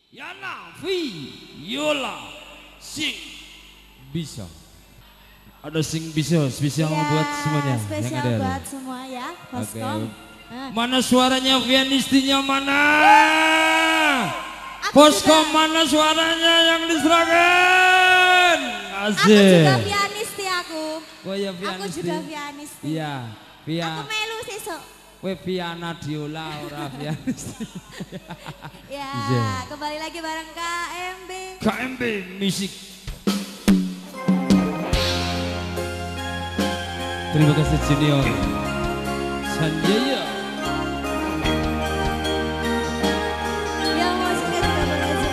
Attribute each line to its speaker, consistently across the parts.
Speaker 1: Yana Yola sing bisa. Ada sing bisa spesial
Speaker 2: ya,
Speaker 1: buat semuanya.
Speaker 2: Spesial
Speaker 1: yang ada
Speaker 2: buat semua ya, Poskom.
Speaker 1: Mana suaranya Vianistinya mana? Poskom mana suaranya yang diserahkan? Asik.
Speaker 2: Aku juga Vianisti aku.
Speaker 1: Oh ya Vianisti.
Speaker 2: Aku juga Vianisti.
Speaker 1: Iya,
Speaker 2: Aku melu sesuk.
Speaker 1: Kowe Viana Diola ora Vianisti.
Speaker 2: Ya, kembali lagi bareng KMB.
Speaker 1: KMB Music. Terima kasih Junior Sanjaya.
Speaker 2: Yang musiknya juga berhasil.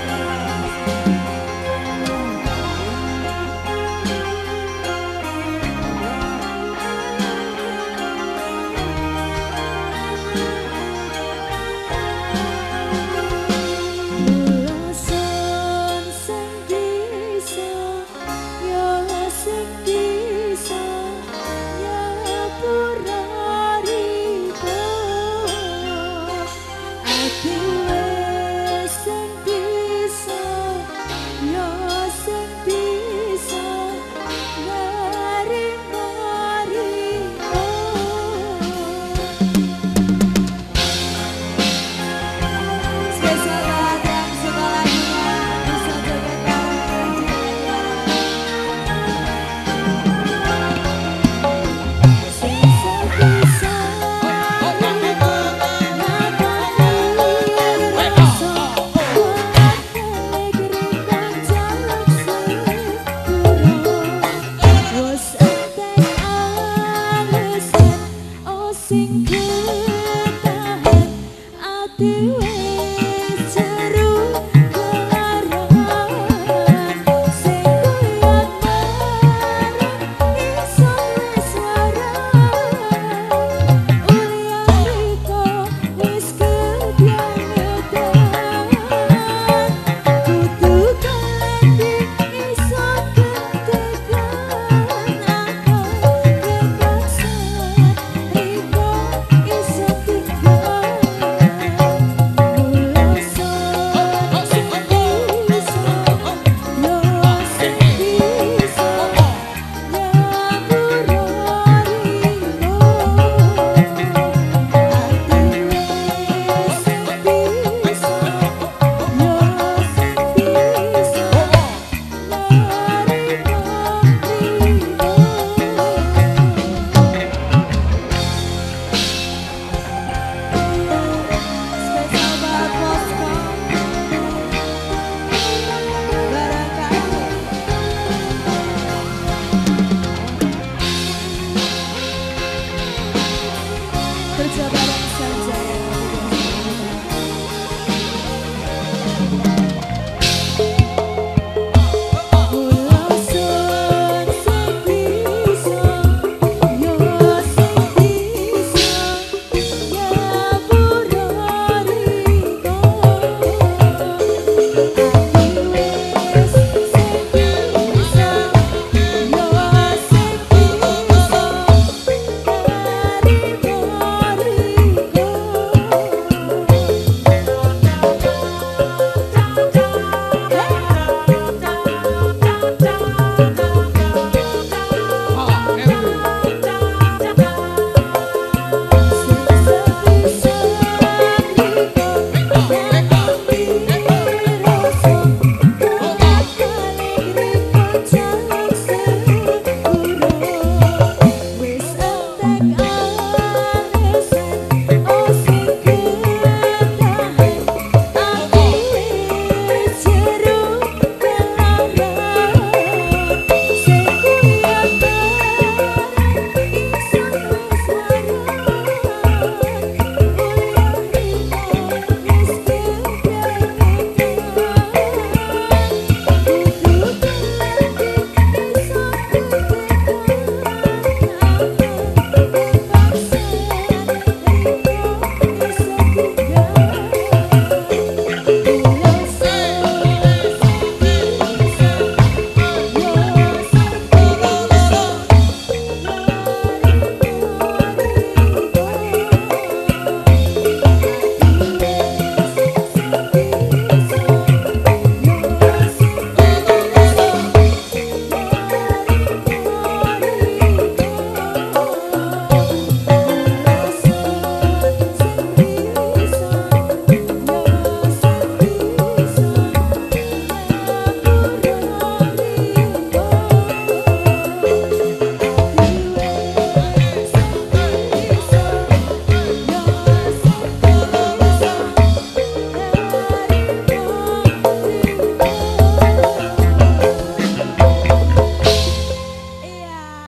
Speaker 2: Spesial